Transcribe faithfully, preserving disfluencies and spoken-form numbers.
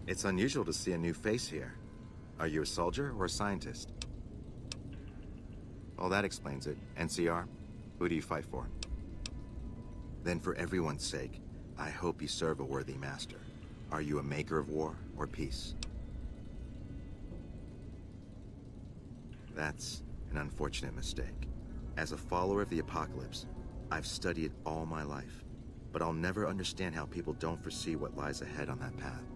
It's unusual to see a new face here. Are you a soldier or a scientist? Well, that explains it. N C R? Who do you fight for? Then for everyone's sake, I hope you serve a worthy master. Are you a maker of war or peace? That's an unfortunate mistake. As a follower of the apocalypse, I've studied all my life, but I'll never understand how people don't foresee what lies ahead on that path.